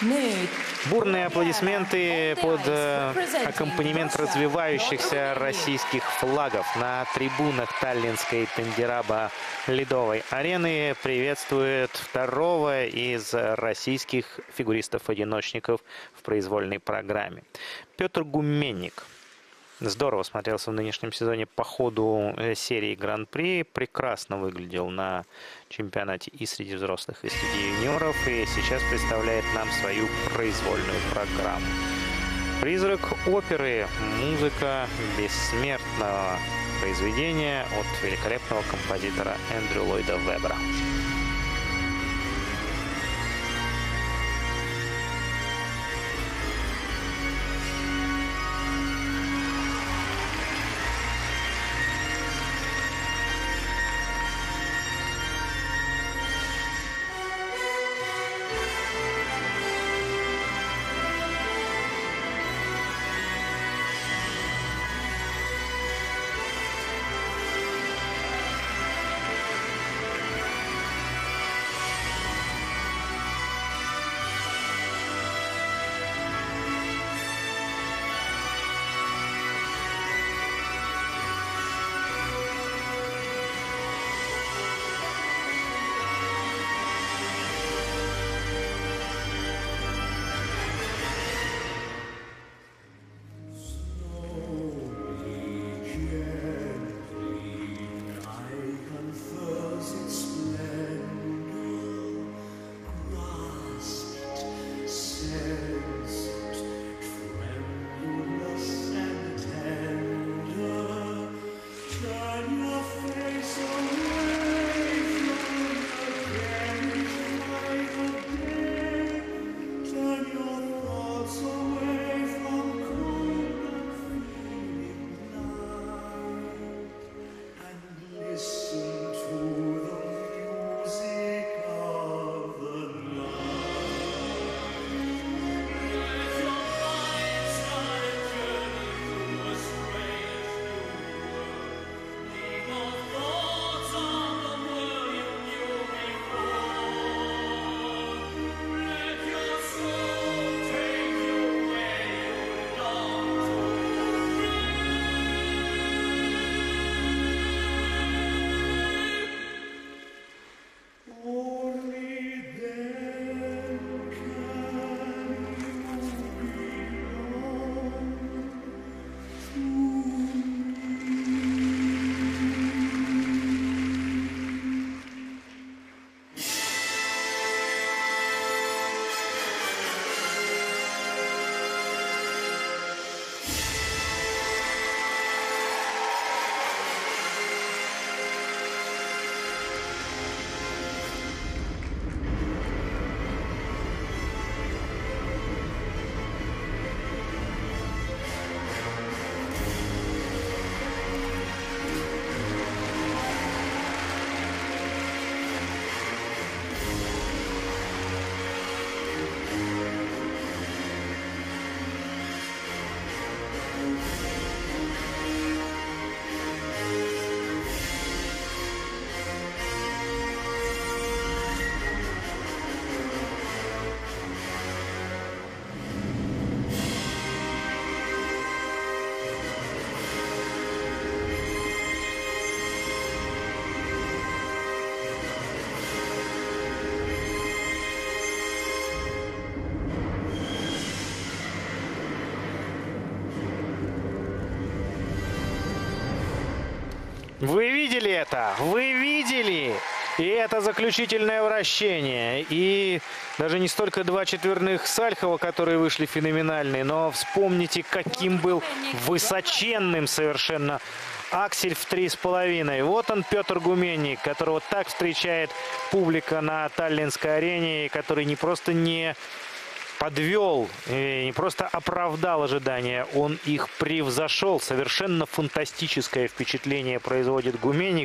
Бурные аплодисменты под аккомпанемент развивающихся российских флагов на трибунах таллинской Тандираба ледовой арены приветствует второго из российских фигуристов-одиночников в произвольной программе. Петр Гуменник. Здорово смотрелся в нынешнем сезоне по ходу серии Гран-при. Прекрасно выглядел на чемпионате и среди взрослых, и среди юниоров. И сейчас представляет нам свою произвольную программу. Призрак оперы. Музыка бессмертного произведения от великолепного композитора Эндрю Ллойда Вебера. Вы видели это? Вы видели? И это заключительное вращение. И даже не столько два четверных Сальхова, которые вышли феноменальные, но вспомните, каким был высоченным совершенно аксель в 3,5. Вот он, Петр Гуменник, которого так встречает публика на таллинской арене, который не просто не подвел, не просто оправдал ожидания, он их превзошел. Совершенно фантастическое впечатление производит Гуменник.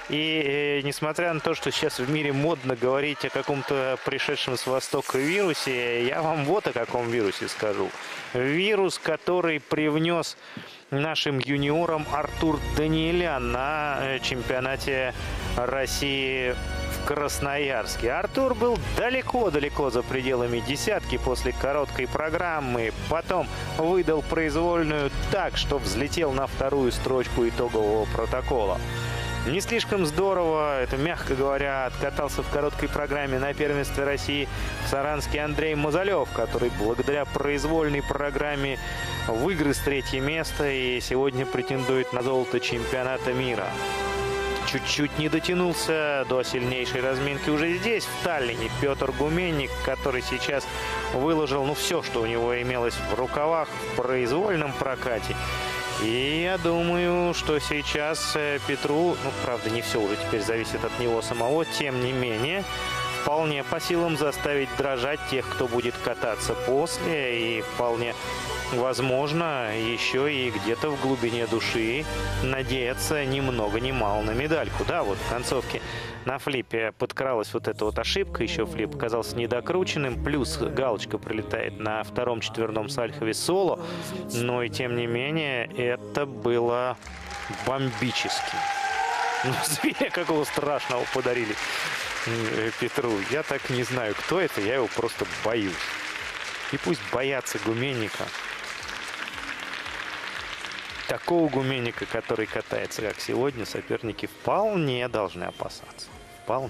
И несмотря на то, что сейчас в мире модно говорить о каком-то пришедшем с Востока вирусе, я вам вот о каком вирусе скажу. Вирус, который привнес нашим юниорам Артур Даниэлян на чемпионате России в в Красноярске. Артур был далеко-далеко за пределами десятки после короткой программы. Потом выдал произвольную так, что взлетел на вторую строчку итогового протокола. Не слишком здорово, это мягко говоря, откатался в короткой программе на первенстве России в Саранске Андрей Мазалев, который благодаря произвольной программе выиграл третье место и сегодня претендует на золото чемпионата мира. Чуть-чуть не дотянулся до сильнейшей разминки уже здесь, в Таллине, Петр Гуменник, который сейчас выложил все, что у него имелось в рукавах в произвольном прокате. И я думаю, что сейчас Петру, правда, не все уже теперь зависит от него самого, тем не менее, вполне по силам заставить дрожать тех, кто будет кататься после, и вполне возможно, еще и где-то в глубине души надеяться ни много ни мало на медальку. Да, вот в концовке на флипе подкралась вот эта вот ошибка, еще флип оказался недокрученным, плюс галочка прилетает на втором четверном сальхове соло, но и тем не менее это было бомбически. Зверя какого страшного подарили Петру. Я так не знаю, кто это, я его просто боюсь. И пусть боятся Гуменника. Такого Гуменника, который катается, как сегодня, соперники вполне должны опасаться. Вполне.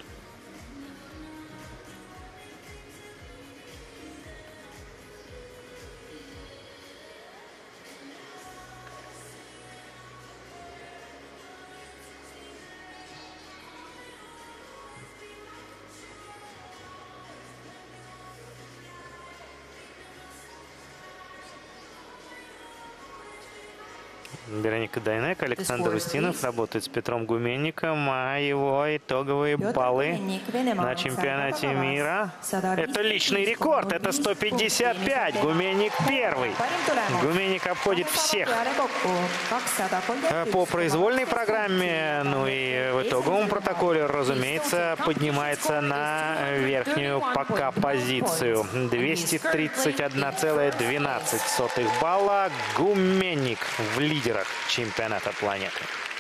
Вероника Дайнек, Александр Устинов работает с Петром Гуменником, а его итоговые баллы на чемпионате мира. Это личный рекорд, это 155. Гуменник первый. Гуменник обходит всех по произвольной программе, ну и в итоговом протоколе, разумеется, поднимается на верхнюю пока позицию. 231,12 балла. Гуменник в лидерах чемпионата планеты.